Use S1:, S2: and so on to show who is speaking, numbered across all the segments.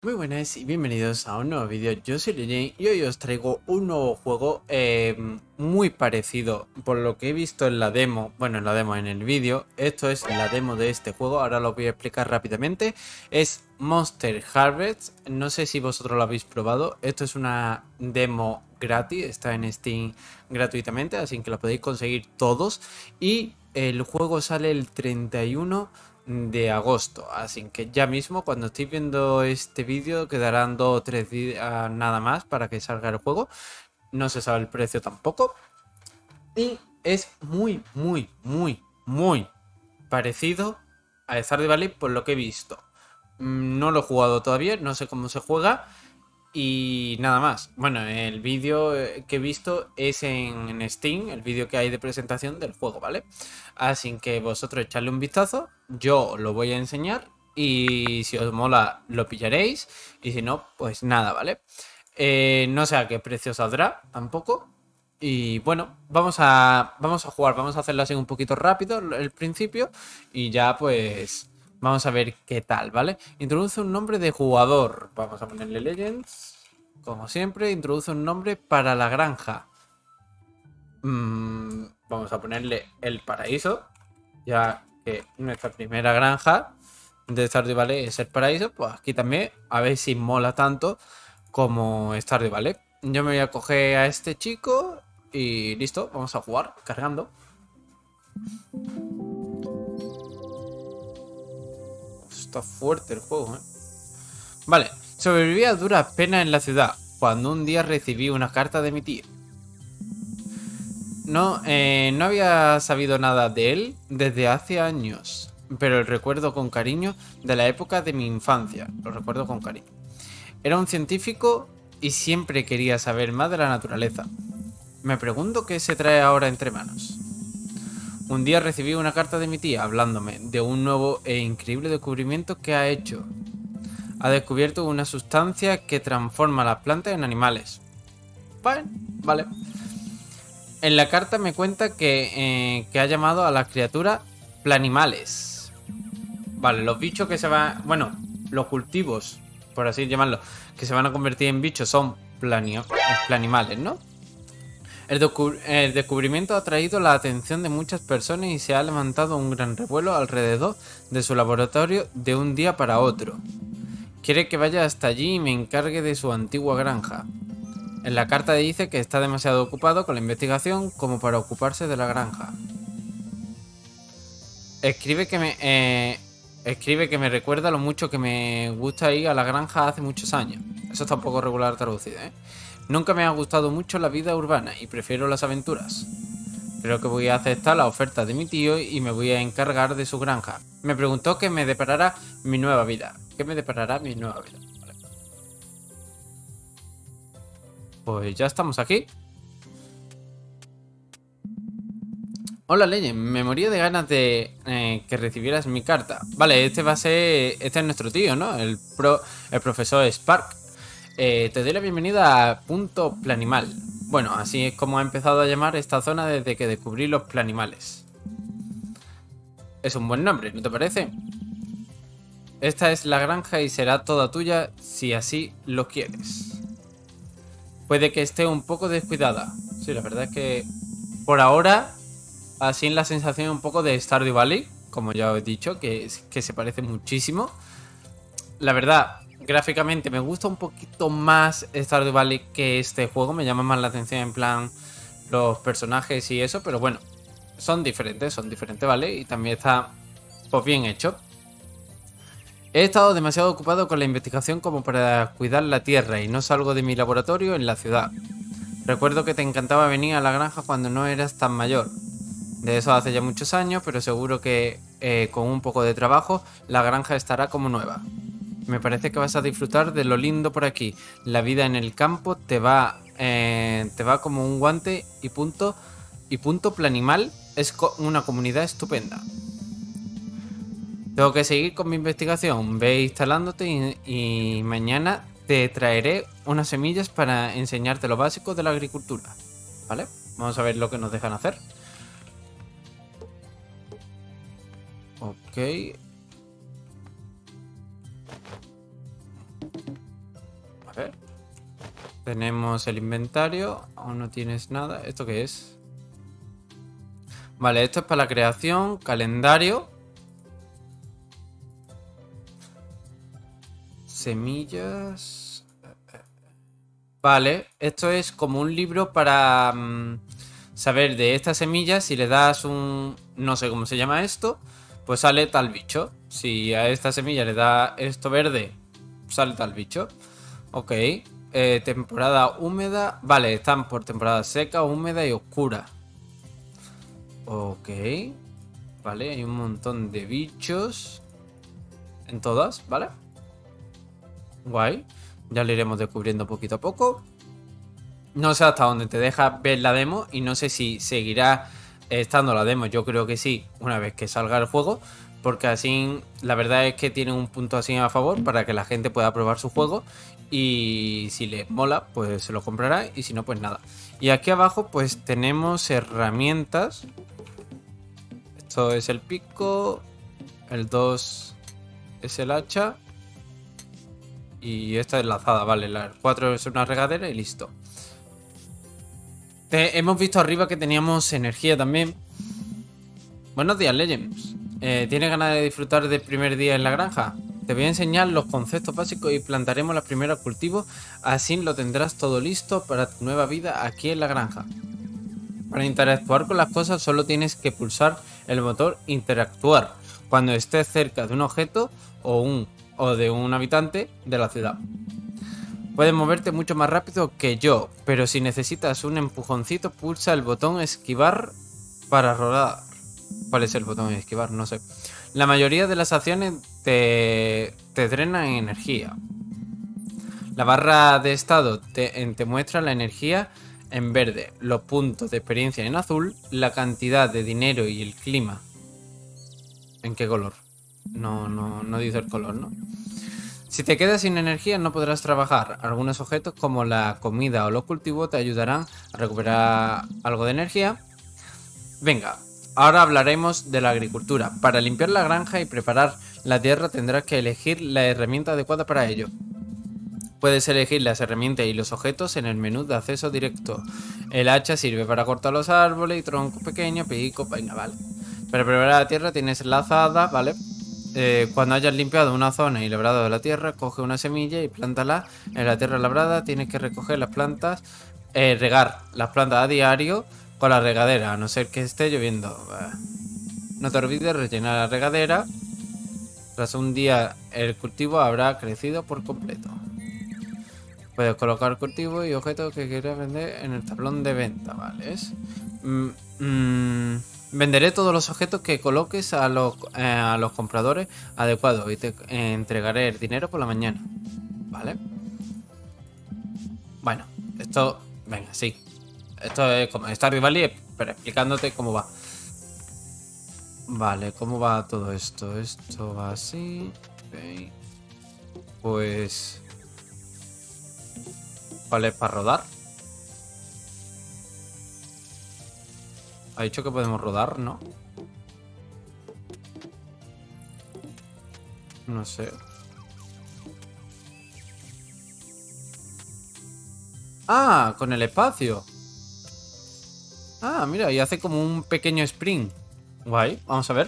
S1: Muy buenas y bienvenidos a un nuevo vídeo. Yo soy Legend y hoy os traigo un nuevo juego muy parecido por lo que he visto en la demo, en el vídeo. Esto es la demo de este juego, ahora lo voy a explicar rápidamente. Es Monster Harvest, no sé si vosotros lo habéis probado. Esto es una demo gratis, está en Steam gratuitamente, así que la podéis conseguir todos. Y el juego sale el 31 de agosto, así que ya mismo cuando estéis viendo este vídeo quedarán 2 o 3 días nada más para que salga el juego. No se sabe el precio tampoco y es muy parecido a Stardew Valley por lo que he visto. No lo he jugado todavía, no sé cómo se juega y nada más. Bueno, el vídeo que he visto es en Steam, el vídeo que hay de presentación del juego, ¿vale? Así que vosotros echadle un vistazo, yo lo voy a enseñar y si os mola lo pillaréis y si no, pues nada, ¿vale? No sé a qué precio saldrá tampoco. Y bueno, vamos a jugar, vamos a hacerlo así un poquito rápido el principio y ya pues vamos a ver qué tal, ¿vale? Introduce un nombre de jugador. Vamos a ponerle Legends. Como siempre, introduce un nombre para la granja. Vamos a ponerle el paraíso. Ya que nuestra primera granja de Stardew Valley es el paraíso. Pues aquí también, a ver si mola tanto como Stardew Valley. Yo me voy a coger a este chico y listo, vamos a jugar, cargando. Está fuerte el juego, ¿eh? Vale, sobreviví a duras penas en la ciudad, cuando un día recibí una carta de mi tío. No había sabido nada de él desde hace años, pero el recuerdo con cariño de la época de mi infancia. Lo recuerdo con cariño. Era un científico y siempre quería saber más de la naturaleza. Me pregunto qué se trae ahora entre manos. Un día recibí una carta de mi tía hablándome de un nuevo e increíble descubrimiento que ha hecho. Ha descubierto una sustancia que transforma las plantas en animales. Vale. En la carta me cuenta que ha llamado a las criaturas planimales. Vale, los bichos que se van... Bueno, los cultivos, por así llamarlo, que se van a convertir en bichos son planimales, ¿no? El descubrimiento ha traído la atención de muchas personas y se ha levantado un gran revuelo alrededor de su laboratorio de un día para otro. Quiere que vaya hasta allí y me encargue de su antigua granja. En la carta dice que está demasiado ocupado con la investigación como para ocuparse de la granja. Escribe que me recuerda lo mucho que me gusta ir a la granja hace muchos años. Eso está un poco regular traducido, ¿eh? Nunca me ha gustado mucho la vida urbana y prefiero las aventuras. Creo que voy a aceptar la oferta de mi tío y me voy a encargar de su granja. Me preguntó qué me deparará mi nueva vida. ¿Qué me deparará mi nueva vida? Vale. Pues ya estamos aquí. Hola Legend, me moría de ganas de que recibieras mi carta. Vale, este es nuestro tío, ¿no? El profesor Spark. Te doy la bienvenida a Punto Planimal. Bueno, así es como ha empezado a llamar esta zona desde que descubrí los planimales. Es un buen nombre, ¿no te parece? Esta es la granja y será toda tuya si así lo quieres. Puede que esté un poco descuidada. Sí, la verdad es que por ahora, así en la sensación un poco de Stardew Valley, como ya os he dicho, que se parece muchísimo. La verdad, gráficamente me gusta un poquito más Stardew Valley que este juego. Me llama más la atención en plan los personajes y eso, pero bueno, son diferentes, ¿vale? Y también está pues bien hecho. He estado demasiado ocupado con la investigación como para cuidar la tierra y no salgo de mi laboratorio en la ciudad. Recuerdo que te encantaba venir a la granja cuando no eras tan mayor. De eso hace ya muchos años, pero seguro que con un poco de trabajo la granja estará como nueva. Me parece que vas a disfrutar de lo lindo por aquí. La vida en el campo te va como un guante y punto. Y Punto Planimal es una comunidad estupenda. Tengo que seguir con mi investigación. Ve instalándote y mañana te traeré unas semillas para enseñarte lo básico de la agricultura. ¿Vale? Vamos a ver lo que nos dejan hacer. Ok. A ver. Tenemos el inventario. Aún no tienes nada. ¿Esto qué es? Vale, esto es para la creación. Calendario. Semillas. Vale, esto es como un libro para saber de estas semillas. Si le das un... no sé cómo se llama esto, pues sale tal bicho. Si a esta semilla le da esto verde, sale tal bicho. Ok. Temporada húmeda. Vale, están por temporada seca, húmeda y oscura. Ok. Vale, hay un montón de bichos en todas, ¿vale? Guay. Ya lo iremos descubriendo poquito a poco. No sé hasta dónde te deja ver la demo y no sé si seguirá estando la demo. Yo creo que sí, una vez que salga el juego. Porque así, la verdad es que tiene un punto así a favor para que la gente pueda probar su juego. Y si le mola, pues se lo comprará. Y si no, pues nada. Y aquí abajo, pues tenemos herramientas. Esto es el pico. El 2 es el hacha. Y esta es la azada, vale. La 4 es una regadera y listo. Hemos visto arriba que teníamos energía también. Buenos días, Legends. ¿Tienes ganas de disfrutar del primer día en la granja? Te voy a enseñar los conceptos básicos y plantaremos los primeros cultivos. Así lo tendrás todo listo para tu nueva vida aquí en la granja. Para interactuar con las cosas solo tienes que pulsar el botón interactuar cuando estés cerca de un objeto o de un habitante de la ciudad. Puedes moverte mucho más rápido que yo, pero si necesitas un empujoncito, pulsa el botón esquivar para rodar. ¿Cuál es el botón de esquivar? No sé. La mayoría de las acciones te drenan energía. La barra de estado te muestra la energía en verde, los puntos de experiencia en azul, la cantidad de dinero y el clima. ¿En qué color? No dice el color, ¿no? Si te quedas sin energía no podrás trabajar. Algunos objetos como la comida o los cultivos te ayudarán a recuperar algo de energía. Venga, ahora hablaremos de la agricultura. Para limpiar la granja y preparar la tierra tendrás que elegir la herramienta adecuada para ello. Puedes elegir las herramientas y los objetos en el menú de acceso directo. El hacha sirve para cortar los árboles y troncos pequeños, pico, venga, vale. Para preparar la tierra tienes la azada, ¿vale? Cuando hayas limpiado una zona y labrado la tierra, coge una semilla y plántala en la tierra labrada. Tienes que recoger las plantas, regar las plantas a diario con la regadera, a no ser que esté lloviendo. No te olvides rellenar la regadera. Tras un día el cultivo habrá crecido por completo. Puedes colocar cultivos y objetos que quieras vender en el tablón de venta, ¿vale? Venderé todos los objetos que coloques a los compradores adecuados y te entregaré el dinero por la mañana, ¿vale? Bueno, esto... venga, sí. Esto es como Stardew Valley, pero explicándote cómo va. Vale, ¿cómo va todo esto? Esto va así. Okay. Pues... ¿cuál es para rodar? Ha dicho que podemos rodar, ¿no? No sé. Ah, con el espacio. Ah, mira, y hace como un pequeño sprint. Guay, vamos a ver.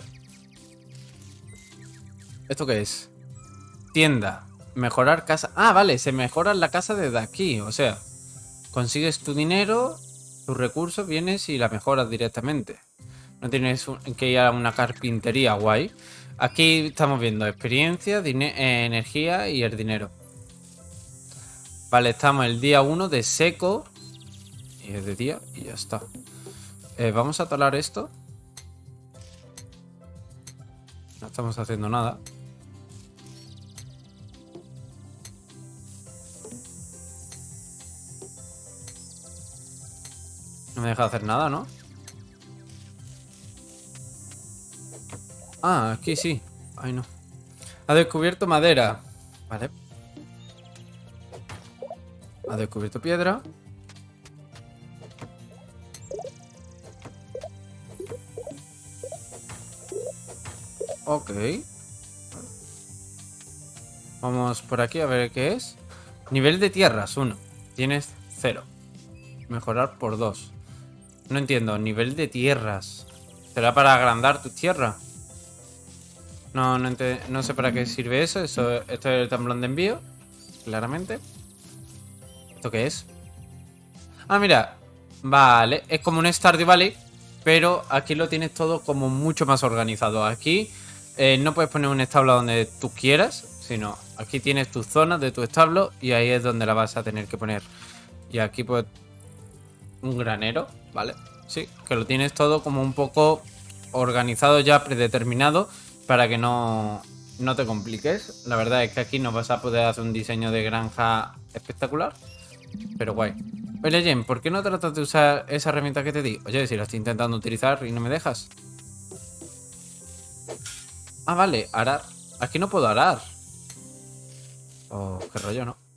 S1: ¿Esto qué es? Tienda. Mejorar casa. Ah, vale, se mejora la casa desde aquí. O sea, consigues tu dinero, tus recursos, vienes y la mejoras directamente. No tienes que ir a una carpintería, guay. Aquí estamos viendo experiencia, energía y el dinero. Vale, estamos el día 1 de seco. Y es de día y ya está. Vamos a talar esto. No estamos haciendo nada. No me deja hacer nada, ¿no? Ah, aquí sí. Ay, no. Ha descubierto madera. Vale. Ha descubierto piedra. Ok. Vamos por aquí a ver qué es. Nivel de tierras, 1. Tienes 0. Mejorar por 2. No entiendo. Nivel de tierras. ¿Será para agrandar tu tierra? No sé para qué sirve eso. Esto es el tablón de envío. Claramente. ¿Esto qué es? Ah, mira. Vale. Es como un Stardew Valley. Pero aquí lo tienes todo como mucho más organizado. Aquí no puedes poner un establo donde tú quieras. Sino aquí tienes tus zonas de tu establo. Y ahí es donde la vas a tener que poner. Y aquí pues un granero. Vale. Sí, que lo tienes todo como un poco organizado ya, predeterminado, para que no te compliques. La verdad es que aquí no vas a poder hacer un diseño de granja espectacular, pero guay. Oye, Jen, ¿por qué no tratas de usar esa herramienta que te di? Oye, si la estoy intentando utilizar y no me dejas. Ah, vale, arar. Aquí no puedo arar. Oh, qué rollo, ¿no?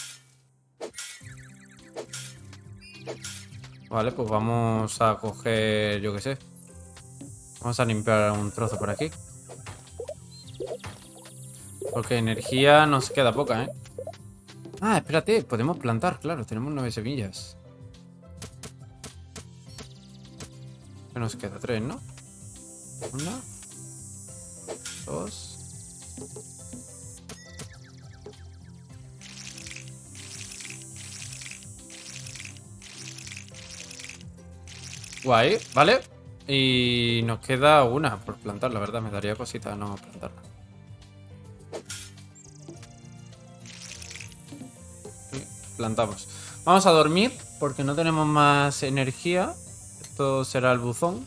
S1: Vale, pues vamos a coger, yo qué sé. Vamos a limpiar un trozo por aquí. Porque energía nos queda poca, ¿eh? Ah, espérate, podemos plantar, claro, tenemos 9 semillas. ¿Qué nos queda? 3, ¿no? 1, 2. Guay, ¿vale? Y nos queda una por plantar, la verdad, me daría cosita no plantarla. Sí, plantamos. Vamos a dormir porque no tenemos más energía. Esto será el buzón.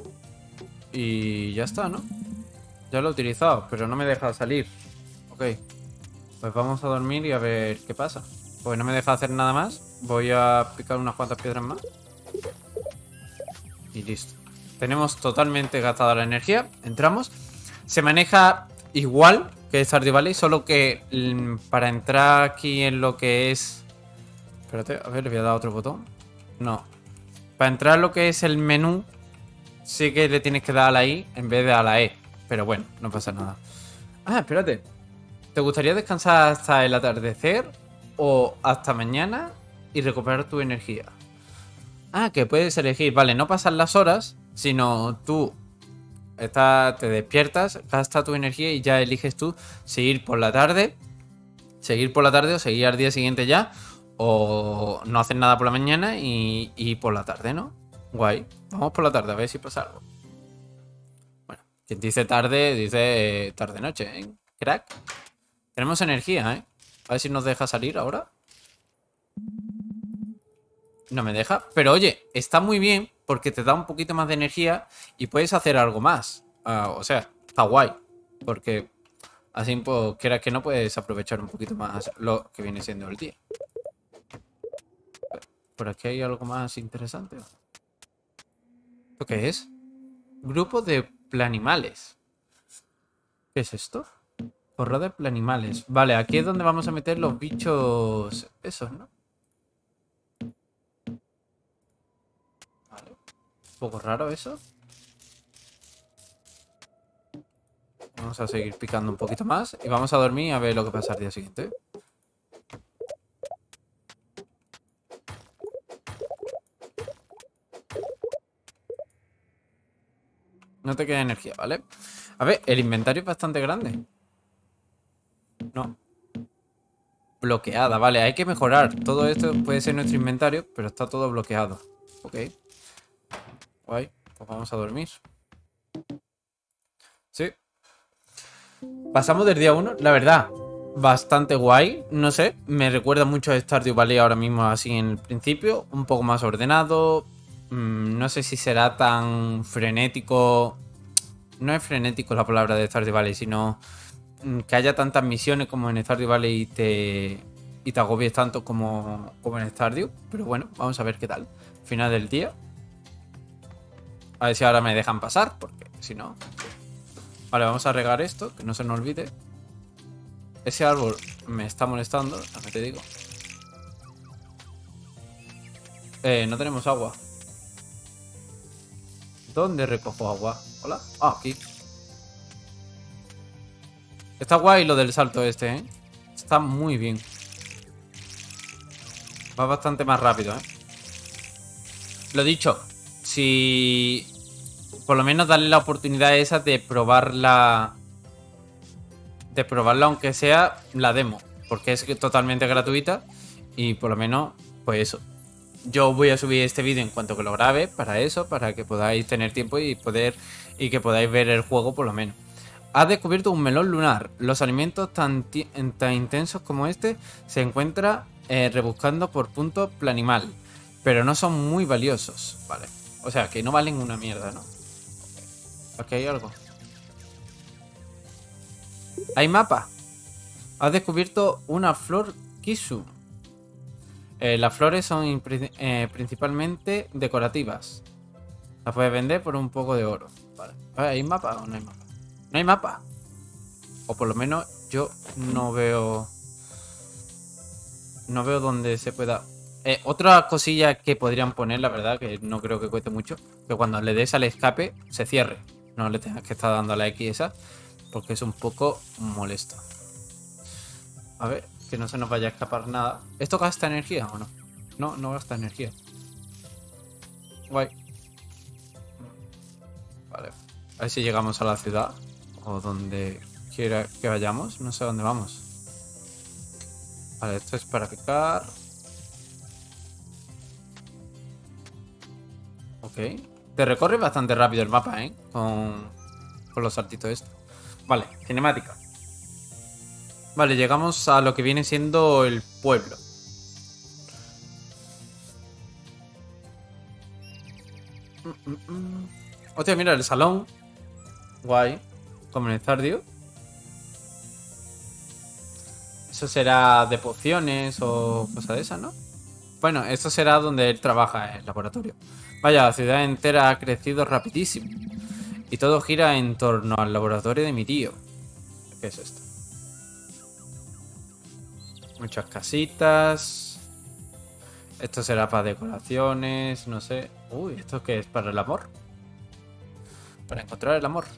S1: Y ya está, ¿no? Ya lo he utilizado, pero no me deja salir. Ok. Pues vamos a dormir y a ver qué pasa. Pues no me deja hacer nada más. Voy a picar unas cuantas piedras más. Y listo. Tenemos totalmente gastada la energía. Entramos. Se maneja igual que Stardew Valley, solo que para entrar aquí en lo que es... Espérate, a ver, le voy a dar otro botón. No. Para entrar en lo que es el menú, sí que le tienes que dar a la I en vez de a la E. Pero bueno, no pasa nada. Ah, espérate. ¿Te gustaría descansar hasta el atardecer o hasta mañana y recuperar tu energía? Ah, que puedes elegir. Vale, no pasan las horas, sino tú te despiertas, gastas tu energía y ya eliges tú seguir por la tarde o seguir al día siguiente ya, o no hacer nada por la mañana y por la tarde, ¿no? Guay. Vamos por la tarde a ver si pasa algo. Bueno, quien dice tarde, dice tarde-noche, ¿eh? Crack. Tenemos energía, ¿eh? A ver si nos deja salir ahora. No me deja. Pero oye, está muy bien porque te da un poquito más de energía y puedes hacer algo más. O sea, está guay. Porque así, pues, quieras que no, puedes aprovechar un poquito más lo que viene siendo el día. Por aquí hay algo más interesante. ¿Esto qué es? Grupo de planimales. ¿Qué es esto? Correo de planimales. Vale, aquí es donde vamos a meter los bichos esos, ¿no? Vale. Un poco raro eso. Vamos a seguir picando un poquito más y vamos a dormir a ver lo que pasa al día siguiente. No te queda energía, ¿vale? A ver, el inventario es bastante grande. No. Bloqueada, vale, hay que mejorar. Todo esto puede ser nuestro inventario, pero está todo bloqueado. Ok. Guay, pues vamos a dormir. Sí. Pasamos del día 1, la verdad, bastante guay. No sé, me recuerda mucho a Stardew Valley ahora mismo así en el principio. Un poco más ordenado. No sé si será tan frenético. No es frenético la palabra de Stardew Valley, sino que haya tantas misiones como en Stardew Valley y te agobies tanto como en Stardew. Pero bueno, vamos a ver qué tal. Final del día. A ver si ahora me dejan pasar, porque si no... Vale, vamos a regar esto, que no se nos olvide. Ese árbol me está molestando, también te digo. No tenemos agua. ¿Dónde recojo agua? ¿Hola? Ah, aquí. Está guay lo del salto este, ¿eh? Está muy bien. Va bastante más rápido, ¿eh? Lo dicho, si... Por lo menos darle la oportunidad esa de probarla... De probarla aunque sea la demo. Porque es totalmente gratuita. Y por lo menos, pues eso. Yo voy a subir este vídeo en cuanto que lo grabe. Para eso, para que podáis tener tiempo y que podáis ver el juego por lo menos. Has descubierto un melón lunar. Los alimentos tan intensos como este se encuentran rebuscando por puntos planimal. Pero no son muy valiosos. Vale. O sea, que no valen una mierda, ¿no? Aquí hay algo. Hay mapa. Has descubierto una flor Kisu. Las flores son principalmente decorativas. Las puedes vender por un poco de oro. Vale. ¿Hay mapa o no hay mapa? No hay mapa. O por lo menos yo no veo... No veo dónde se pueda... otra cosilla que podrían poner, la verdad, que no creo que cueste mucho, que cuando le des al escape se cierre. No le tengas que estar dando a la X esa, porque es un poco molesto. A ver, que no se nos vaya a escapar nada. ¿Esto gasta energía o no? No, no gasta energía. Guay. Vale. A ver si llegamos a la ciudad. O donde quiera que vayamos. No sé a dónde vamos. Vale, esto es para picar. Ok. Te recorre bastante rápido el mapa, ¿eh? Con los saltitos estos. Vale, cinemática. Vale, llegamos a lo que viene siendo el pueblo. Hostia, mira, el salón. Guay. Comenzario. Eso será de pociones o cosas de esas, ¿no? Bueno, esto será donde él trabaja, en el laboratorio. Vaya, la ciudad entera ha crecido rapidísimo. Y todo gira en torno al laboratorio de mi tío. ¿Qué es esto? Muchas casitas. Esto será para decoraciones, no sé. Uy, ¿esto qué es? ¿Para el amor? Para encontrar el amor.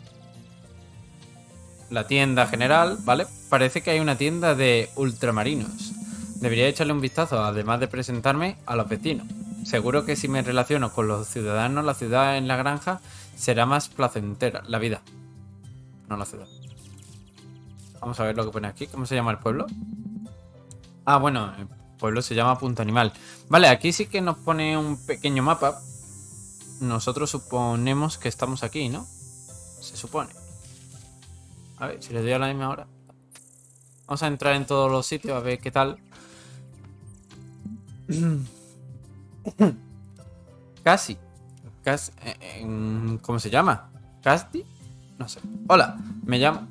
S1: La tienda general, ¿vale? Parece que hay una tienda de ultramarinos. Debería echarle un vistazo, además de presentarme a los vecinos. Seguro que si me relaciono con los ciudadanos, la ciudad en la granja será más placentera. La vida. No la ciudad. Vamos a ver lo que pone aquí. ¿Cómo se llama el pueblo? Ah, bueno, el pueblo se llama Punto Animal. Vale, aquí sí que nos pone un pequeño mapa. Nosotros suponemos que estamos aquí, ¿no? Se supone. A ver, si le doy a la misma hora. Vamos a entrar en todos los sitios a ver qué tal. Casi. ¿Cómo se llama? ¿Casti? No sé. Hola, me llamo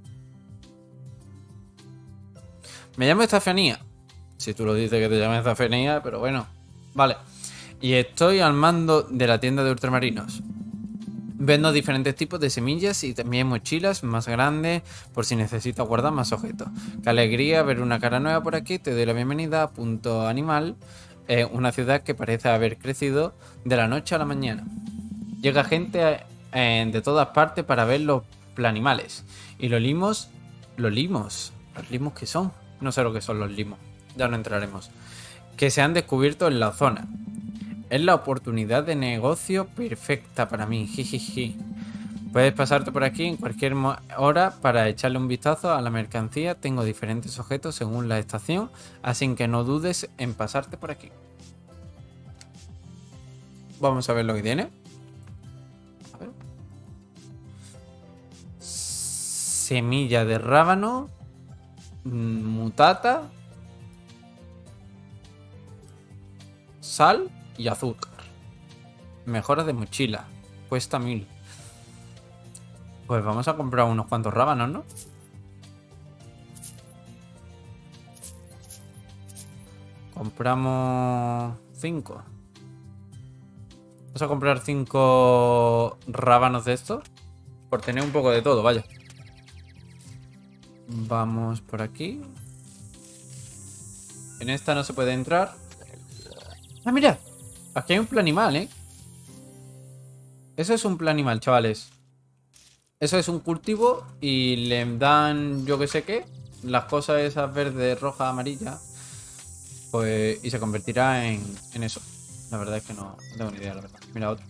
S1: Estefanía. Si tú lo dices que te llamas Estefanía, pero bueno. Vale. Y estoy al mando de la tienda de ultramarinos. Vendo diferentes tipos de semillas y también mochilas más grandes por si necesitas guardar más objetos. Qué alegría ver una cara nueva por aquí. Te doy la bienvenida a Punto Animal, una ciudad que parece haber crecido de la noche a la mañana. Llega gente de todas partes para ver los planimales. Y los limos... ¿Los limos qué son? No sé lo que son los limos. Ya no entraremos. Que se han descubierto en la zona. Es la oportunidad de negocio perfecta para mí. Jijiji. Puedes pasarte por aquí en cualquier hora para echarle un vistazo a la mercancía. Tengo diferentes objetos según la estación, así que no dudes en pasarte por aquí. Vamos a ver lo que tiene. A ver. Semilla de rábano. Mutata. Sal y azúcar. Mejora de mochila. Cuesta 1000. Pues vamos a comprar unos cuantos rábanos, ¿no? Compramos 5. Vamos a comprar 5 rábanos de estos. Por tener un poco de todo, vaya. Vamos por aquí. En esta no se puede entrar. ¡Ah, mira! Aquí hay un planimal, ¿eh? Eso es un planimal, chavales. Eso es un cultivo y le dan, yo que sé qué, las cosas esas verdes, rojas, amarillas. Pues, y se convertirá en eso. La verdad es que no tengo ni idea, la verdad. Mira otro.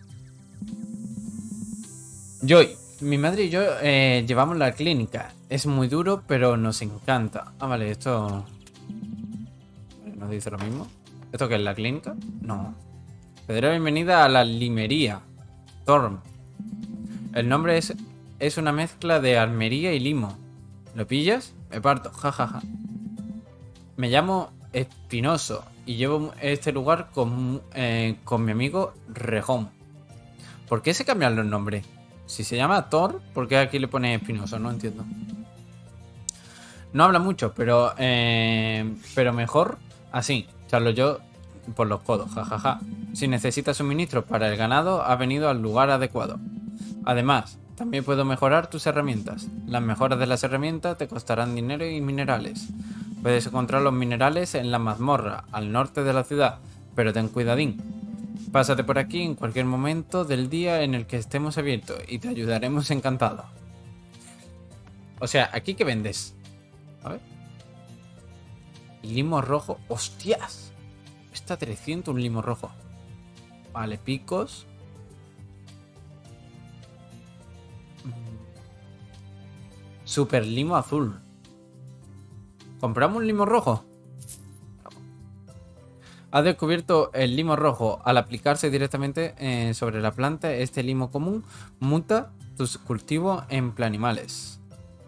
S1: Joy. Mi madre y yo llevamos la clínica. Es muy duro, pero nos encanta. Ah, vale, esto... ¿Nos dice lo mismo? ¿Esto qué es la clínica? No. Te doy la bienvenida a la limería. Thorm. El nombre es una mezcla de armería y limo. ¿Lo pillas? Me parto. Jajaja. Me llamo Espinoso y llevo este lugar con mi amigo Rejón. ¿Por qué se cambian los nombres? Si se llama Thor, ¿por qué aquí le pone Espinoso? No entiendo. No habla mucho, pero mejor así. Charlo yo por los codos, jajaja. Si necesitas suministros para el ganado, has venido al lugar adecuado. Además, también puedo mejorar tus herramientas. Las mejoras de las herramientas te costarán dinero y minerales. Puedes encontrar los minerales en la mazmorra, al norte de la ciudad, pero ten cuidadín. Pásate por aquí en cualquier momento del día en el que estemos abiertos y te ayudaremos encantado. O sea, ¿aquí qué vendes? A ver. Limo rojo. ¡Hostias! Está 300 un limo rojo. Vale, picos. Super limo azul. ¿Compramos un limo rojo? Has descubierto el limo rojo. Al aplicarse directamente sobre la planta, este limo común muta tus cultivos en planimales.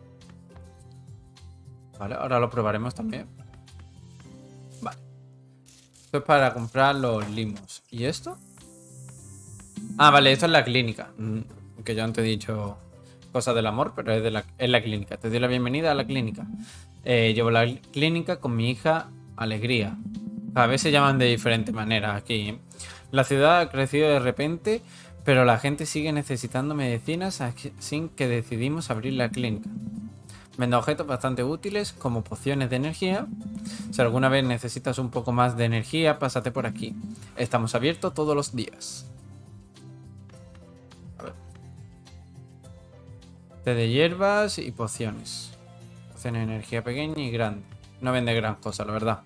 S1: Vale, ahora lo probaremos también. Vale. Esto es para comprar los limos. ¿Y esto? Ah, vale, esto es la clínica. Que yo antes he dicho cosas del amor, pero es la clínica. Te doy la bienvenida a la clínica. Llevo la clínica con mi hija Alegría. A veces se llaman de diferentes maneras aquí. La ciudad ha crecido de repente, pero la gente sigue necesitando medicinas, así que decidimos abrir la clínica. Vendo objetos bastante útiles como pociones de energía. Si alguna vez necesitas un poco más de energía, pásate por aquí. Estamos abiertos todos los días. A ver. Té de hierbas y pociones. Pociones de energía pequeña y grande. No vende gran cosa, la verdad.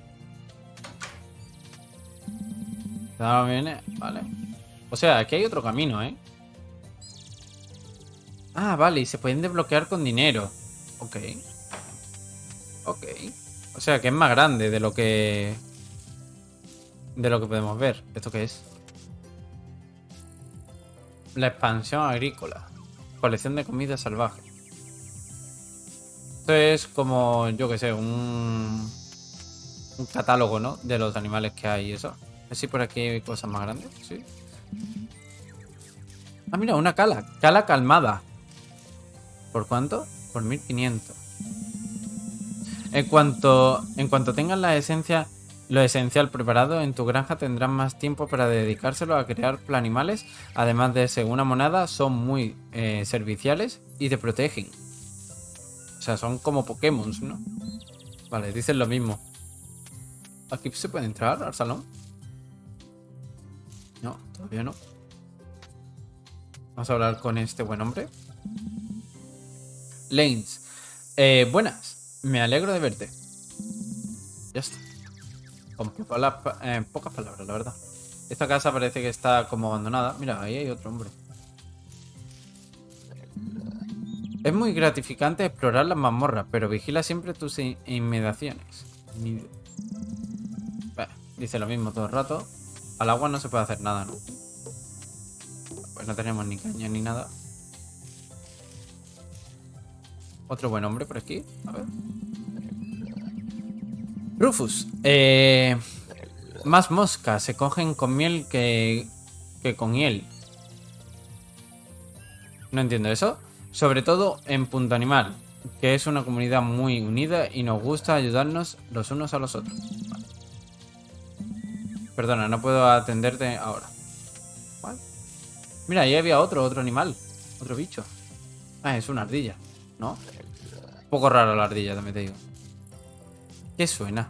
S1: Vale. O sea, aquí hay otro camino, ¿eh? Ah, vale, y se pueden desbloquear con dinero. Ok. Ok. O sea, que es más grande de lo que... podemos ver. ¿Esto qué es? La expansión agrícola. Colección de comida salvaje. Esto es como, yo que sé, un catálogo, ¿no? De los animales que hay y eso. A ver si por aquí hay cosas más grandes. Sí. Ah, mira, una cala. Cala calmada. ¿Por cuánto? Por 1500. En cuanto tengas la esencia, lo esencial preparado en tu granja, tendrás más tiempo para dedicárselo a crear planimales. Además de ser una monada, son muy serviciales y te protegen. O sea, son como Pokémon, ¿no? Vale, dicen lo mismo. ¿Aquí se puede entrar al salón? No, todavía no. Vamos a hablar con este buen hombre. Lanes. Buenas. Me alegro de verte. Ya está. Con pocas palabras, la verdad. Esta casa parece que está como abandonada. Mira, ahí hay otro hombre. Es muy gratificante explorar las mazmorras, pero vigila siempre tus inmediaciones. Dice lo mismo todo el rato. Al agua no se puede hacer nada, ¿no? Pues no tenemos ni caña ni nada. Otro buen hombre por aquí. A ver. Rufus. Más moscas se cogen con miel que con hiel. No entiendo eso. Sobre todo en Punto Animal, que es una comunidad muy unida y nos gusta ayudarnos los unos a los otros. Vale. Perdona, no puedo atenderte ahora. ¿Cuál? Mira, ahí había otro animal. Otro bicho. Ah, es una ardilla, ¿no? Un poco rara la ardilla, también te digo. ¿Qué suena?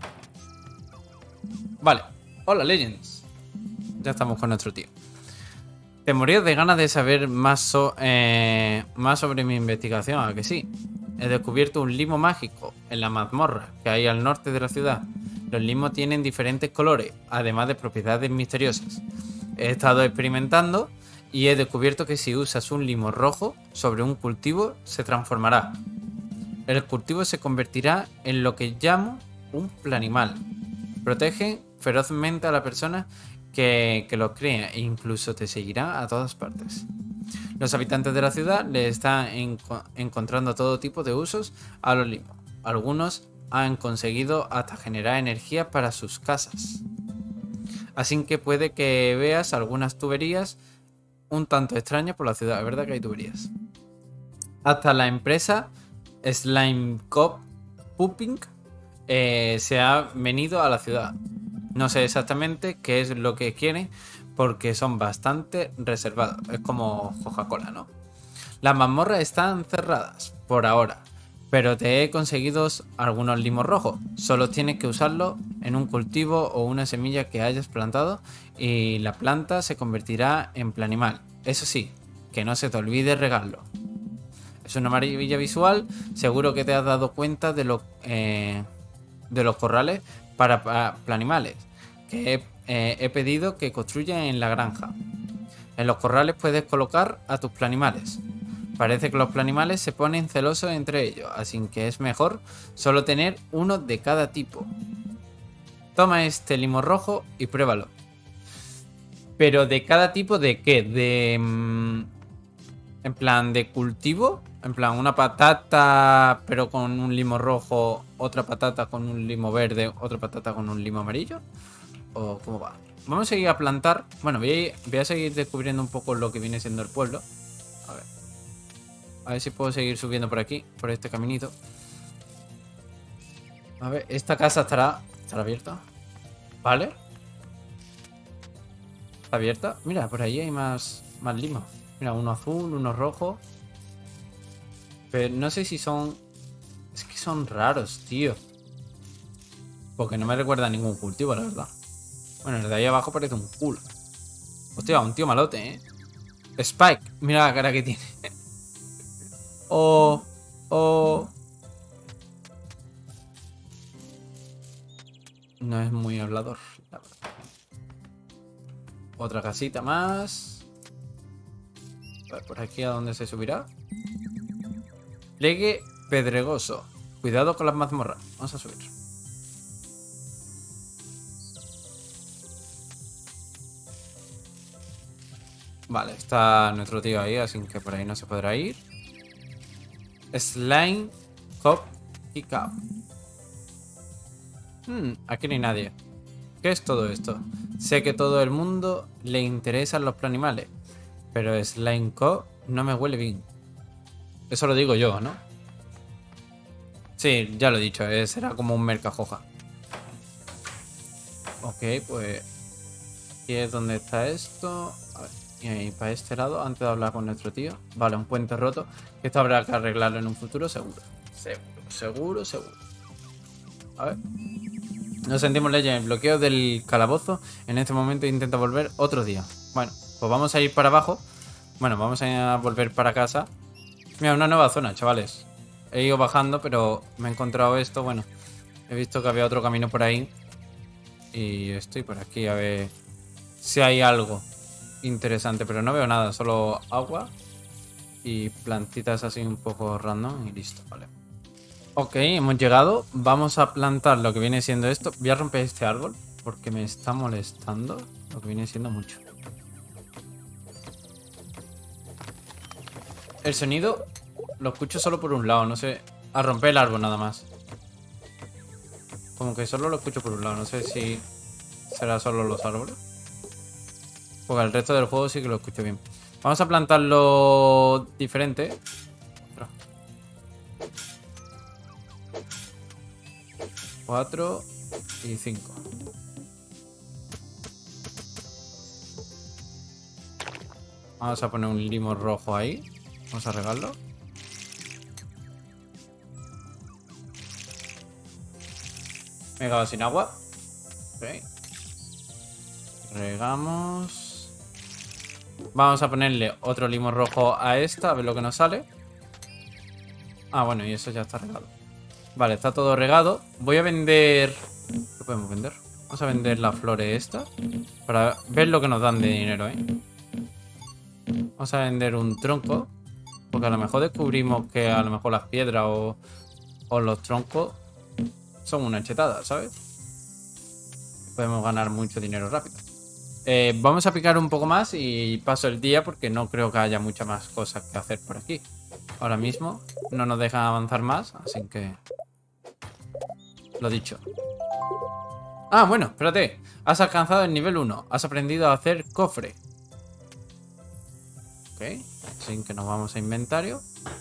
S1: Vale. Hola, Legends. Ya estamos con nuestro tío. Te morías de ganas de saber más sobre mi investigación, ¿a que sí? He descubierto un limo mágico en la mazmorra que hay al norte de la ciudad. Los limos tienen diferentes colores, además de propiedades misteriosas. He estado experimentando y he descubierto que si usas un limo rojo sobre un cultivo, se transformará. El cultivo se convertirá en lo que llamo un planimal. Protege ferozmente a la persona que los cría e incluso te seguirá a todas partes. Los habitantes de la ciudad le están encontrando todo tipo de usos a los limos. Algunos han conseguido hasta generar energía para sus casas. Así que puede que veas algunas tuberías un tanto extrañas por la ciudad. Es verdad que hay tuberías. Hasta la empresa Slime Cop Pumping se ha venido a la ciudad. No sé exactamente qué es lo que quieren porque son bastante reservados. Es como Coca-Cola, ¿no? Las mazmorras están cerradas por ahora, pero te he conseguido algunos limos rojos. Solo tienes que usarlo en un cultivo o una semilla que hayas plantado y la planta se convertirá en planimal. Eso sí, que no se te olvide regarlo. Es una maravilla visual. Seguro que te has dado cuenta de los corrales para planimales que he pedido que construyan en la granja. En los corrales puedes colocar a tus planimales. Parece que los planimales se ponen celosos entre ellos, así que es mejor solo tener uno de cada tipo. Toma este limo rojo y pruébalo. ¿Pero de cada tipo de qué? En plan de cultivo. En plan una patata pero con un limo rojo, otra patata con un limo verde, otra patata con un limo amarillo. ¿O cómo va? Vamos a seguir a plantar. Bueno, voy a seguir descubriendo un poco lo que viene siendo el pueblo. A ver. A ver si puedo seguir subiendo por aquí, por este caminito. A ver, esta casa estará abierta. Vale. Está abierta. Mira, por ahí hay más limos. Mira, uno azul, uno rojo. Pero no sé si son... Es que son raros, tío. Porque no me recuerda a ningún cultivo, la verdad. Bueno, el de ahí abajo parece un culo. Hostia, un tío malote, ¿eh? Spike, mira la cara que tiene. Oh. No es muy hablador, la verdad. Otra casita más. A ver, por aquí a dónde se subirá. Pliegue pedregoso. Cuidado con las mazmorras. Vamos a subir. Vale, está nuestro tío ahí, así que por ahí no se podrá ir. Slime, Cop y Cow. Aquí no hay nadie. ¿Qué es todo esto? Sé que todo el mundo le interesan los planimales, pero Slime Cop no me huele bien. Eso lo digo yo, ¿no? Sí, ya lo he dicho, será como un mercajoja. Ok, pues... Aquí es donde está esto. A ver, y ahí para este lado, antes de hablar con nuestro tío. Vale, un puente roto. Que esto habrá que arreglarlo en un futuro, seguro. Seguro. A ver. Nos sentimos leyes. El bloqueo del calabozo. En este momento intenta volver otro día. Bueno, pues vamos a ir para abajo. Bueno, vamos a volver para casa. Mira, una nueva zona, chavales. He ido bajando, pero me he encontrado esto. Bueno, he visto que había otro camino por ahí. Y estoy por aquí a ver si hay algo interesante. Pero no veo nada, solo agua y plantitas así un poco random y listo, vale. Ok, hemos llegado. Vamos a plantar lo que viene siendo esto. Voy a romper este árbol porque me está molestando. Lo que viene siendo mucho. El sonido lo escucho solo por un lado, no sé. A romper el árbol nada más. Como que solo lo escucho por un lado, no sé si será solo los árboles. Porque el resto del juego sí que lo escucho bien. Vamos a plantarlo diferente. 4 y 5. Vamos a poner un limo rojo ahí. Vamos a regarlo. Me he quedado sin agua. Ok. Regamos. Vamos a ponerle otro limo rojo a esta, a ver lo que nos sale. Ah, bueno, y eso ya está regado. Vale, está todo regado. Voy a vender ¿Qué podemos vender? Vamos a vender las flores estas para ver lo que nos dan de dinero, ¿eh? Vamos a vender un tronco, porque a lo mejor descubrimos que a lo mejor las piedras o los troncos son una chetada, ¿sabes? Podemos ganar mucho dinero rápido. Vamos a picar un poco más y paso el día porque no creo que haya muchas más cosas que hacer por aquí. Ahora mismo no nos dejan avanzar más, así que... Lo dicho. Ah, bueno, espérate. Has alcanzado el nivel 1. Has aprendido a hacer cofre. Ok. Así que nos vamos a inventario.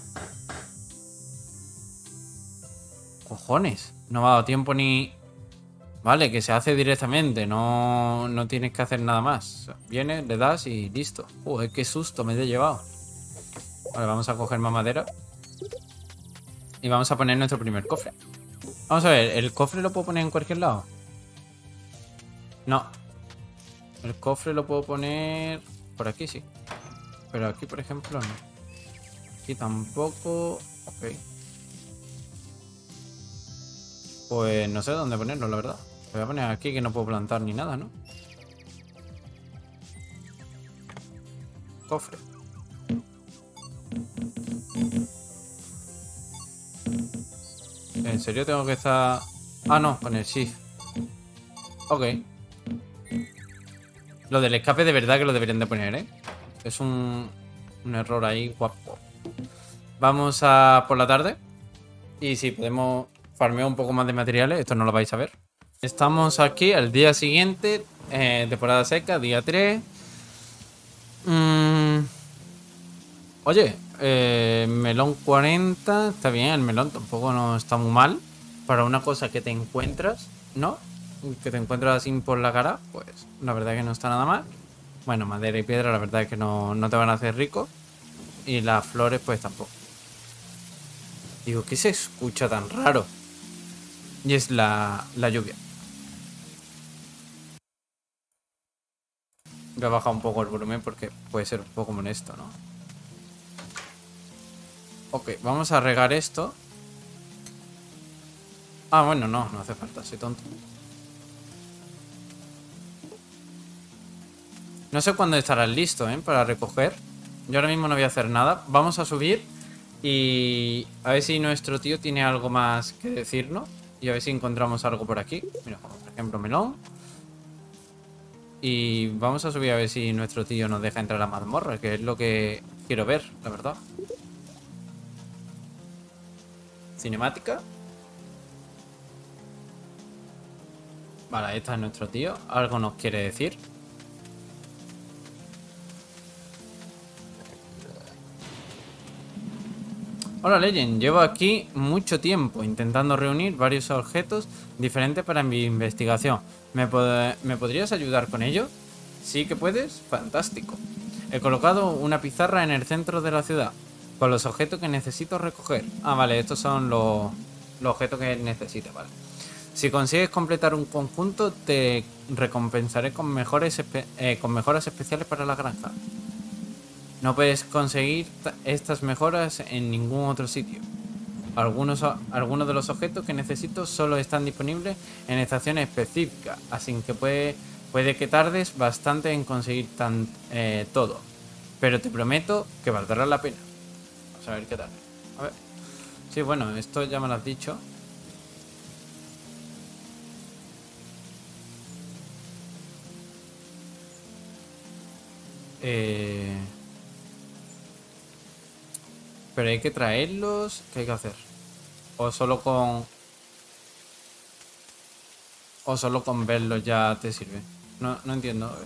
S1: Cojones. No me ha dado tiempo ni... Vale, que se hace directamente. No tienes que hacer nada más. Vienes, le das y listo. Qué susto me he llevado. Vale, vamos a coger más madera. Y vamos a poner nuestro primer cofre. Vamos a ver, ¿el cofre lo puedo poner en cualquier lado? No. El cofre lo puedo poner... Por aquí sí. Pero aquí, por ejemplo, no. Aquí tampoco... Ok. Pues no sé dónde ponerlo, la verdad. Lo voy a poner aquí que no puedo plantar ni nada, ¿no? Cofre. ¿En serio tengo que estar...? Ah, no, con el shift. Ok. Lo del escape de verdad que lo deberían de poner, ¿eh? Es un error ahí guapo. Vamos a por la tarde. Y si podemos farmear un poco más de materiales, esto no lo vais a ver. Estamos aquí al día siguiente, temporada seca, día 3. Oye, melón 40, está bien, el melón tampoco no está muy mal. Para una cosa que te encuentras, ¿no? Que te encuentras así por la cara, pues la verdad que no está nada mal. Bueno, madera y piedra la verdad es que no te van a hacer rico. Y las flores pues tampoco. Digo, ¿qué se escucha tan raro? Y es la lluvia. Voy a bajar un poco el volumen porque puede ser un poco molesto, ¿no? Ok, vamos a regar esto. Ah, bueno, no hace falta, soy tonto. No sé cuándo estarás listo, para recoger. Yo ahora mismo no voy a hacer nada. Vamos a subir y a ver si nuestro tío tiene algo más que decirnos. Y a ver si encontramos algo por aquí. Mira, por ejemplo, melón. Y vamos a subir a ver si nuestro tío nos deja entrar a la mazmorra, que es lo que quiero ver, la verdad. Cinemática. Vale, ahí está nuestro tío. Algo nos quiere decir. Hola Legend, llevo aquí mucho tiempo intentando reunir varios objetos diferentes para mi investigación. ¿Me podrías ayudar con ello? ¿Sí que puedes? Fantástico. He colocado una pizarra en el centro de la ciudad con los objetos que necesito recoger. Ah, vale, estos son los objetos que necesito, vale. Si consigues completar un conjunto, te recompensaré con mejoras especiales para la granja. No puedes conseguir estas mejoras en ningún otro sitio. Algunos de los objetos que necesito solo están disponibles en estaciones específicas, así que puede que tardes bastante en conseguir todo. Pero te prometo que valdrá la pena. Vamos a ver qué tal. A ver. Sí, bueno, esto ya me lo has dicho. Pero hay que traerlos. ¿Qué hay que hacer? O solo con verlos ya te sirve. No entiendo. A ver.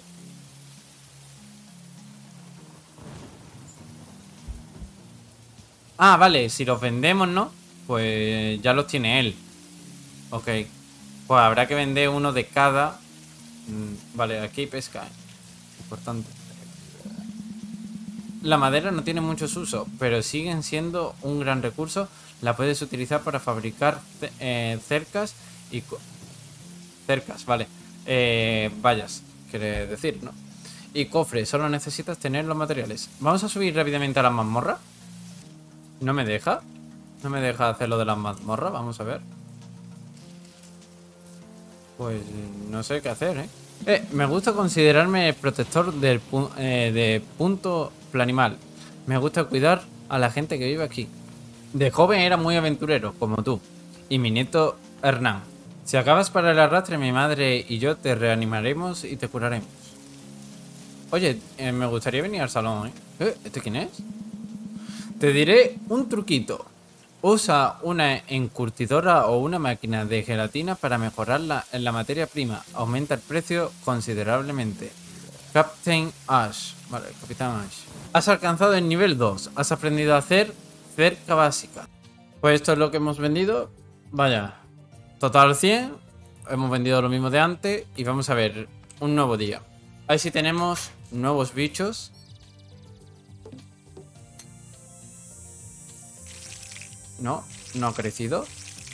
S1: Ah, vale, si los vendemos, ¿no? Pues ya los tiene él. Ok. Pues habrá que vender uno de cada. Vale, aquí hay pesca. Importante. La madera no tiene muchos usos, pero siguen siendo un gran recurso. La puedes utilizar para fabricar cercas y... cercas, vale. Vallas, quiere decir, ¿no? Y cofre, solo necesitas tener los materiales. Vamos a subir rápidamente a la mazmorra. ¿No me deja? No me deja hacer lo de la mazmorra, vamos a ver. Pues no sé qué hacer, ¿eh? Me gusta considerarme el protector de punto planimal. Me gusta cuidar a la gente que vive aquí. De joven era muy aventurero, como tú. Y mi nieto Hernán. Si acabas para el arrastre, mi madre y yo te reanimaremos y te curaremos. Oye, me gustaría venir al salón, ¿eh? ¿Este quién es? Te diré un truquito. Usa una encurtidora o una máquina de gelatina para mejorarla en la materia prima. Aumenta el precio considerablemente. Captain Ash. Vale, Capitán Ash. Has alcanzado el nivel 2. Has aprendido a hacer cerca básica. Pues esto es lo que hemos vendido. Vaya. Total 100. Hemos vendido lo mismo de antes. Y vamos a ver un nuevo día. Ahí sí tenemos nuevos bichos. No, no ha crecido.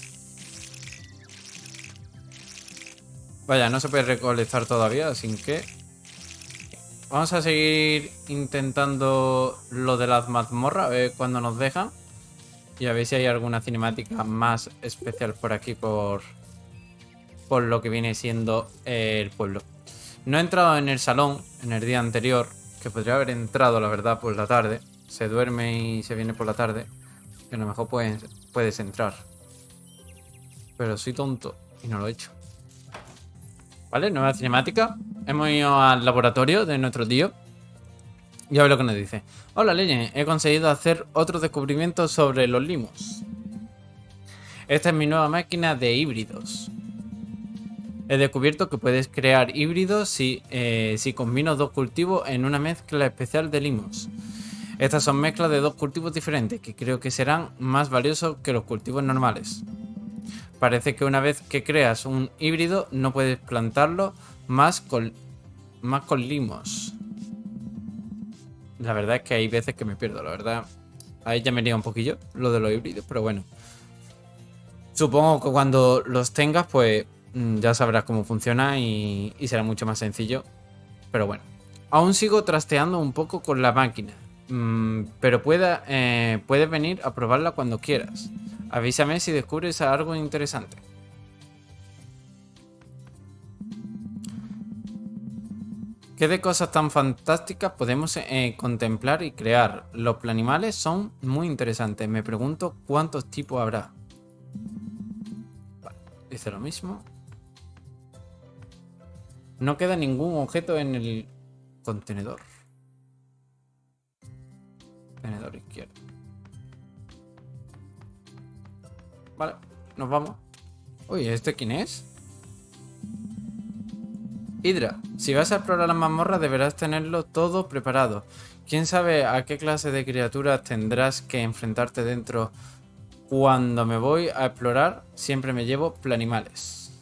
S1: Vaya, no se puede recolectar todavía, así que vamos a seguir intentando lo de las mazmorras, a ver cuándo nos dejan. Y a ver si hay alguna cinemática más especial por aquí, por lo que viene siendo el pueblo. No he entrado en el salón en el día anterior, que podría haber entrado, la verdad, por la tarde. Se duerme y se viene por la tarde. Que a lo mejor puedes entrar. Pero soy tonto y no lo he hecho. Vale, nueva cinemática. Hemos ido al laboratorio de nuestro tío. Y a ver lo que nos dice. Hola, Legend. He conseguido hacer otro descubrimiento sobre los limos. Esta es mi nueva máquina de híbridos. He descubierto que puedes crear híbridos si combino dos cultivos en una mezcla especial de limos. Estas son mezclas de dos cultivos diferentes que creo que serán más valiosos que los cultivos normales. Parece que una vez que creas un híbrido no puedes plantarlo más con limos. La verdad es que hay veces que me pierdo, la verdad. Ahí ya me lía un poquillo lo de los híbridos, pero bueno. Supongo que cuando los tengas, pues ya sabrás cómo funciona y será mucho más sencillo. Pero bueno. Aún sigo trasteando un poco con la máquina. Pero puedes venir a probarla cuando quieras. Avísame si descubres algo interesante. ¿Qué de cosas tan fantásticas podemos contemplar y crear? Los planimales son muy interesantes. Me pregunto cuántos tipos habrá. Vale, dice lo mismo. No queda ningún objeto en el contenedor. Contenedor izquierdo. Vale, nos vamos. Uy, ¿este quién es? Hydra, si vas a explorar las mazmorras deberás tenerlo todo preparado. ¿Quién sabe a qué clase de criaturas tendrás que enfrentarte dentro? Cuando me voy a explorar siempre me llevo planimales.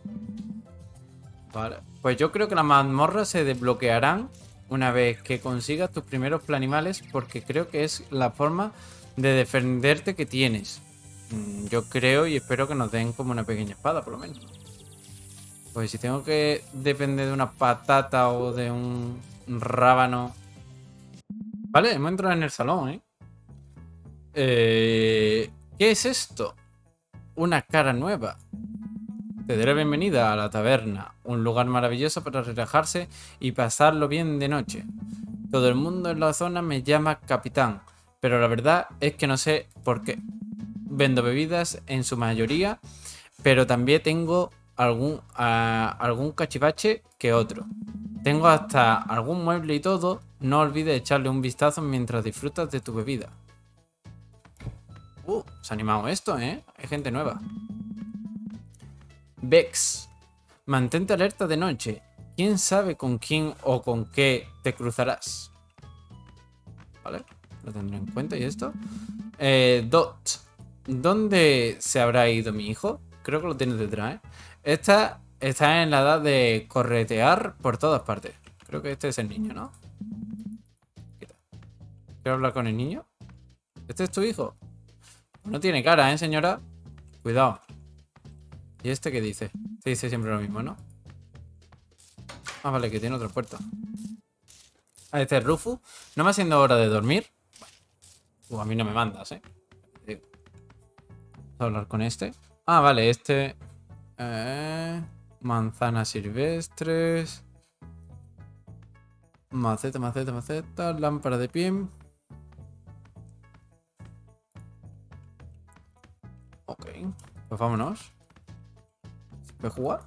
S1: Vale, pues yo creo que las mazmorras se desbloquearán una vez que consigas tus primeros planimales, porque creo que es la forma de defenderte que tienes. Yo creo y espero que nos den como una pequeña espada, por lo menos. Pues si tengo que depender de una patata o de un rábano. Vale, hemos entrado en el salón, ¿eh? ¿Qué es esto? Una cara nueva. Te daré bienvenida a la taberna, un lugar maravilloso para relajarse y pasarlo bien de noche. Todo el mundo en la zona me llama capitán, pero la verdad es que no sé por qué. Vendo bebidas en su mayoría, pero también tengo algún cachivache que otro. Tengo hasta algún mueble y todo. No olvides echarle un vistazo mientras disfrutas de tu bebida. Se ha animado esto, ¿eh? Hay gente nueva. Vex. Mantente alerta de noche. ¿Quién sabe con quién o con qué te cruzarás? Vale, lo tendré en cuenta. ¿Y esto? Dot. ¿Dónde se habrá ido mi hijo? Creo que lo tienes detrás, ¿eh? Esta está en la edad de corretear por todas partes. Creo que este es el niño, ¿no? ¿Quiero hablar con el niño? ¿Este es tu hijo? No tiene cara, ¿eh, señora? Cuidado. ¿Y este qué dice? Se dice siempre lo mismo, ¿no? Ah, vale, que tiene otra puerta. Ah, este es Rufus. ¿No me haciendo hora de dormir? A mí no me mandas, ¿eh? Vamos a hablar con este. Ah, vale, este... Manzanas silvestres. Maceta, maceta, maceta. Lámpara de pie. Ok. Pues vámonos. ¿Voy a jugar?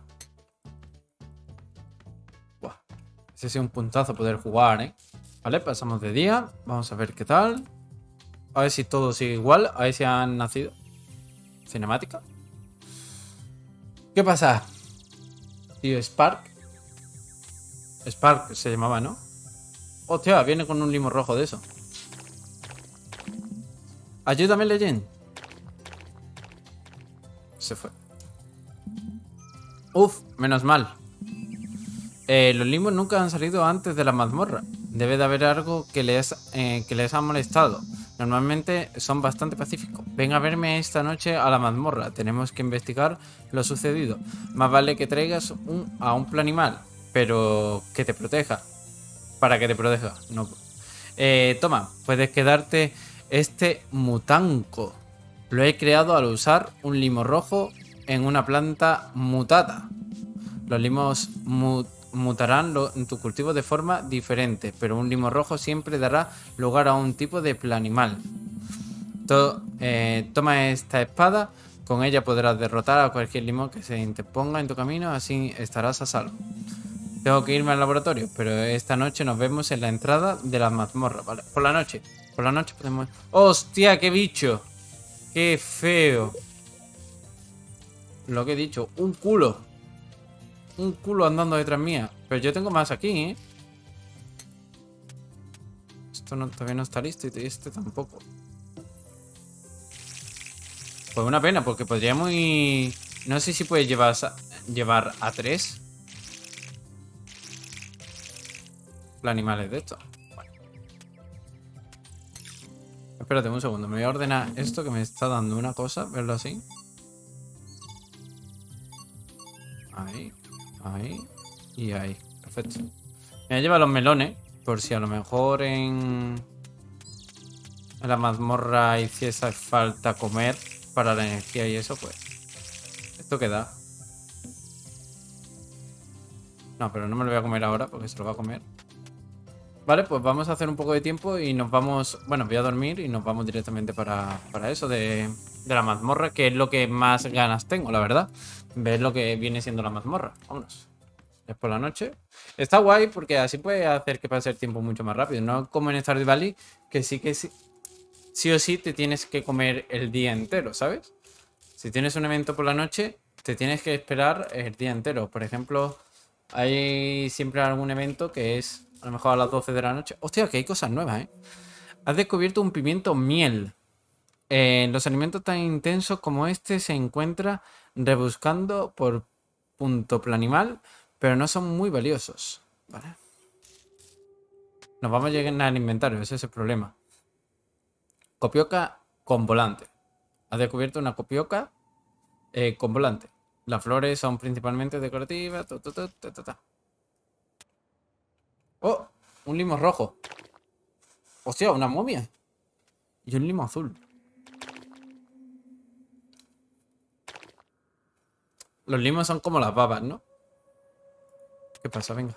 S1: Buah. Ese ha sido un puntazo poder jugar, ¿eh? Vale, pasamos de día. Vamos a ver qué tal. A ver si todo sigue igual. A ver si han nacido. Cinemática. ¿Qué pasa? Tío, Spark. Spark se llamaba, ¿no? Hostia, viene con un limo rojo de eso. Ayúdame, Legend. Se fue. Uf, menos mal. Los limos nunca han salido antes de la mazmorra. Debe de haber algo que les ha molestado. Normalmente son bastante pacíficos. Ven a verme esta noche a la mazmorra. Tenemos que investigar lo sucedido. Más vale que traigas a un planimal, pero que te proteja. Para que te proteja. No. Toma, puedes quedarte este mutanco. Lo he creado al usar un limo rojo en una planta mutada. Los limos mutarán en tu cultivo de forma diferente, pero un limo rojo siempre dará lugar a un tipo de planimal. Toma esta espada, con ella podrás derrotar a cualquier limo que se interponga en tu camino, así estarás a salvo. Tengo que irme al laboratorio, pero esta noche nos vemos en la entrada de la mazmorra, ¿vale? Por la noche podemos... ¡Hostia, qué bicho! ¡Qué feo! Lo que he dicho, un culo. Un culo andando detrás mía. Pero yo tengo más aquí, ¿eh? Esto todavía no está listo y este tampoco. Pues una pena, porque podríamos ir... No sé si puedes llevar a 3 animales de estos. Bueno. Espérate un segundo. Me voy a ordenar esto que me está dando una cosa. Verlo así. Ahí. Ahí. Y ahí. Perfecto. Me voy a llevar los melones. Por si a lo mejor en la mazmorra hiciese falta comer para la energía y eso, pues. ¿Esto qué da? No, pero no me lo voy a comer ahora porque se lo va a comer. Vale, pues vamos a hacer un poco de tiempo y nos vamos... Bueno, voy a dormir y nos vamos directamente para eso de la mazmorra, que es lo que más ganas tengo, la verdad. Ver lo que viene siendo la mazmorra. Vámonos. Es por la noche. Está guay porque así puede hacer que pase el tiempo mucho más rápido. No como en Stardew Valley, que sí o sí te tienes que comer el día entero, ¿sabes? Si tienes un evento por la noche, te tienes que esperar el día entero. Por ejemplo, hay siempre algún evento que es a lo mejor a las 12 de la noche. Hostia, que hay cosas nuevas, ¿eh? Has descubierto un pimiento miel. Los alimentos tan intensos como este se encuentra rebuscando por punto planimal, pero no son muy valiosos. Vale. Nos vamos a llegar al inventario, ese es el problema. Copioca con volante. Has descubierto una copioca con volante. Las flores son principalmente decorativas. ¡Oh! Un limo rojo. Hostia, una momia. Y un limo azul. Los limos son como las babas, ¿no? ¿Qué pasa? Venga.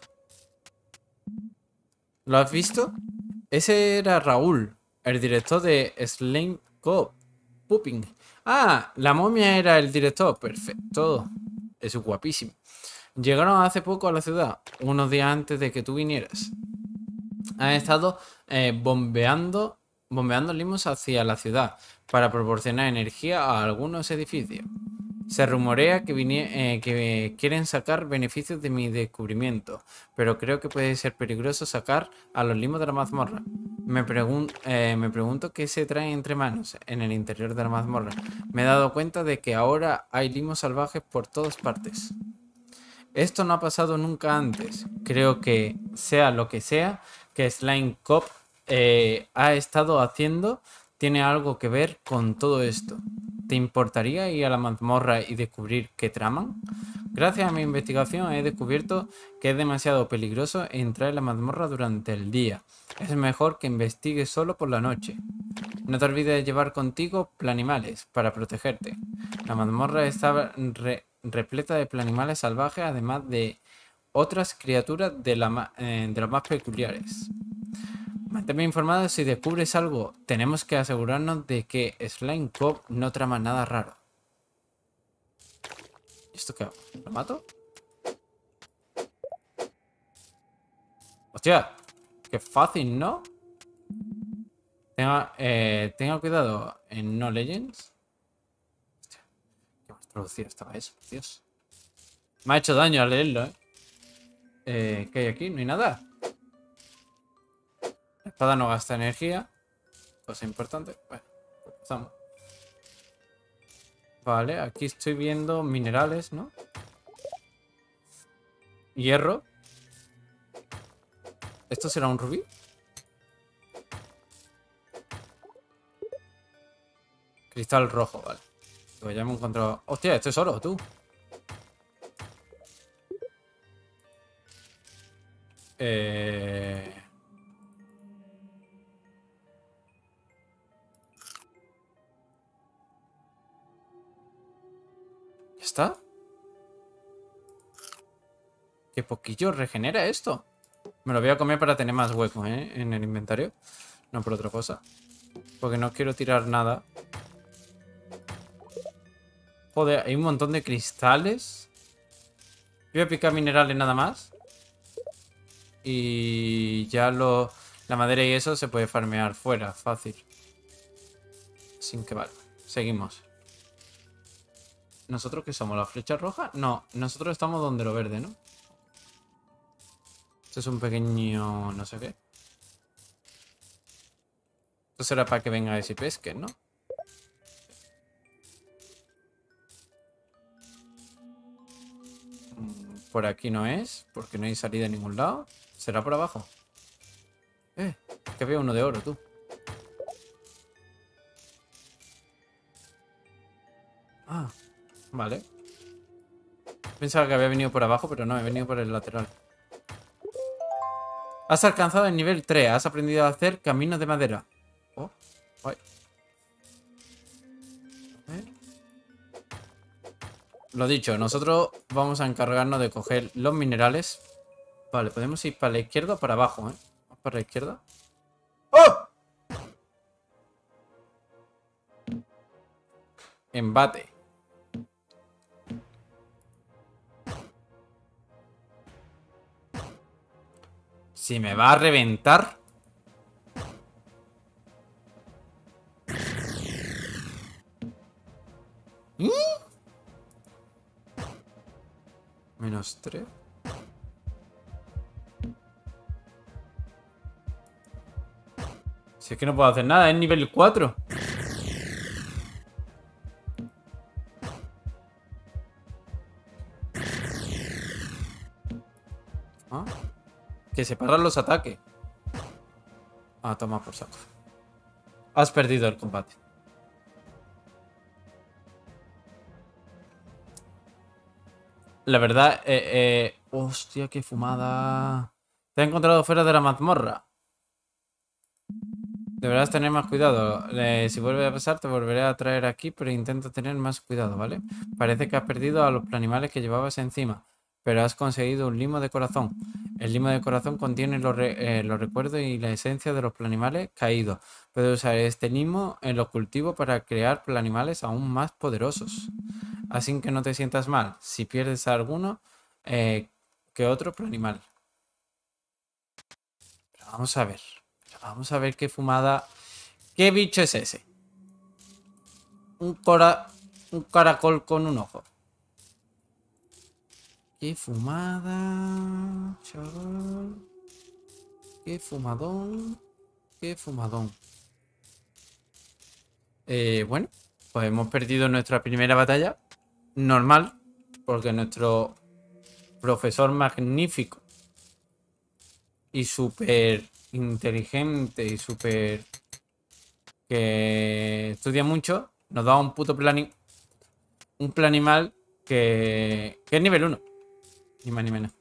S1: ¿Lo has visto? Ese era Raúl, el director de Slime Cove. Pooping. Ah, la momia era el director. Perfecto. Es guapísimo. Llegaron hace poco a la ciudad, unos días antes de que tú vinieras. Han estado bombeando limos hacia la ciudad para proporcionar energía a algunos edificios. Se rumorea que quieren sacar beneficios de mi descubrimiento, pero creo que puede ser peligroso sacar a los limos de la mazmorra. Me pregunto qué se trae entre manos en el interior de la mazmorra. Me he dado cuenta de que ahora hay limos salvajes por todas partes. Esto no ha pasado nunca antes. Creo que sea lo que sea que Slime Cove ha estado haciendo, tiene algo que ver con todo esto. ¿Te importaría ir a la mazmorra y descubrir qué traman? Gracias a mi investigación he descubierto que es demasiado peligroso entrar en la mazmorra durante el día. Es mejor que investigues solo por la noche. No te olvides de llevar contigo planimales para protegerte. La mazmorra está repleta de animales salvajes, además de otras criaturas de las más peculiares. Manténme informado si descubres algo. Tenemos que asegurarnos de que Slime Cove no trama nada raro. ¿Esto qué hago? ¿Lo mato? ¡Hostia! ¡Qué fácil!, ¿no? Tenga cuidado en No Legends. Hostia, qué más traducido estaba eso, Dios. Me ha hecho daño al leerlo, ¿qué hay aquí? No hay nada. La espada no gasta energía. Cosa importante. Bueno, empezamos. Vale, aquí estoy viendo minerales, ¿no? Hierro. ¿Esto será un rubí? Cristal rojo, vale. Pues ya me he encontrado... ¡Hostia! Esto es oro, tú. Eh... ¿Ya está? ¿Qué poquillo regenera esto? Me lo voy a comer para tener más hueco, en el inventario. No por otra cosa. Porque no quiero tirar nada. Joder, hay un montón de cristales. Voy a picar minerales nada más. Y ya la madera y eso se puede farmear fuera, fácil. Sin que vale. Seguimos. ¿Nosotros qué somos? ¿La flecha roja? No, nosotros estamos donde lo verde, ¿no? Esto es un pequeño... no sé qué. Esto será para que vengáis y pesquen, ¿no? Por aquí no es, porque no hay salida en ningún lado. ¿Será por abajo? Que había uno de oro, tú. Ah, vale. Pensaba que había venido por abajo, pero no, he venido por el lateral. Has alcanzado el nivel 3. Has aprendido a hacer caminos de madera. Oh, guay. Lo dicho, nosotros vamos a encargarnos de coger los minerales. Vale, podemos ir para la izquierda o para abajo, ¿eh? Vamos para la izquierda. ¡Oh! Embate. Si me va a reventar. -3. Si es que no puedo hacer nada, es nivel 4. ¿Ah? Que se paran los ataques. Ah, toma por saco. Has perdido el combate. La verdad, hostia, qué fumada. Te he encontrado fuera de la mazmorra. Deberás tener más cuidado. Si vuelve a pasar, te volveré a traer aquí, pero intenta tener más cuidado, ¿vale? Parece que has perdido a los animales que llevabas encima, pero has conseguido un limo de corazón. El limo de corazón contiene los recuerdos y la esencia de los animales caídos. Puedes usar este limo en los cultivos para crear animales aún más poderosos. Así que no te sientas mal si pierdes a alguno que otro animal. Pero vamos a ver. Vamos a ver qué fumada. ¿Qué bicho es ese? Un caracol con un ojo. Qué fumada, chaval. Qué fumadón. Qué fumadón. Bueno, pues hemos perdido nuestra primera batalla. Normal, porque nuestro profesor magnífico y súper inteligente y súper que estudia mucho, nos da un puto un planimal que es nivel 1. Ni más ni menos.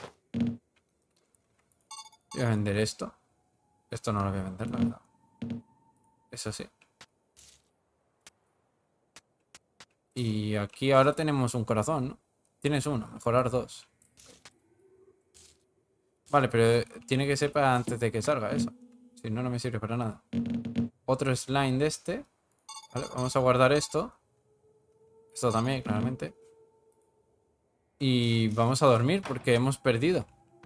S1: Voy a vender esto. Esto no lo voy a vender, la verdad. Eso sí. Y aquí ahora tenemos un corazón, ¿no? Tienes uno, mejorar 2. Vale, pero tiene que ser para antes de que salga eso. Si no, no me sirve para nada. Otro slime de este. Vale, vamos a guardar esto. Esto también, claramente. Y vamos a dormir porque hemos perdido.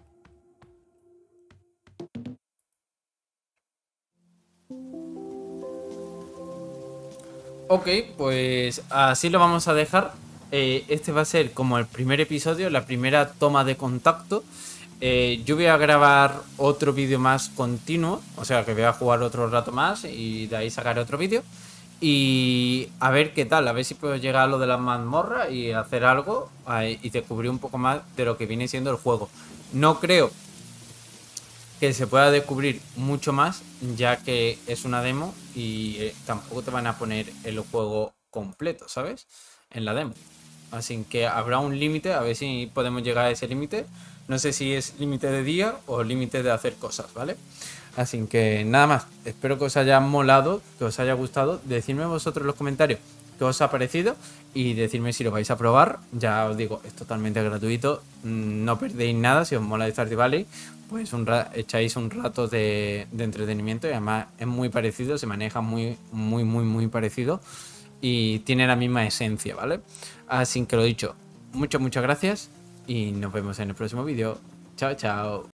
S1: Ok, pues así lo vamos a dejar. Este va a ser como el primer episodio, la primera toma de contacto. Yo voy a grabar otro vídeo más continuo, o sea que voy a jugar otro rato más y de ahí sacaré otro vídeo. Y a ver qué tal, a ver si puedo llegar a lo de la mazmorra y hacer algo y descubrir un poco más de lo que viene siendo el juego. No creo que se pueda descubrir mucho más, ya que es una demo y tampoco te van a poner el juego completo, ¿sabes? En la demo. Así que habrá un límite, a ver si podemos llegar a ese límite. No sé si es límite de día o límite de hacer cosas, ¿vale? Así que nada más, espero que os haya molado, que os haya gustado. Decidme vosotros en los comentarios qué os ha parecido y decidme si lo vais a probar. Ya os digo, es totalmente gratuito, no perdéis nada. Si os mola Stardew Valley, pues echáis un rato de entretenimiento y además es muy parecido, se maneja muy parecido y tiene la misma esencia, ¿vale? Así que lo dicho, muchas gracias y nos vemos en el próximo vídeo. Chao, chao.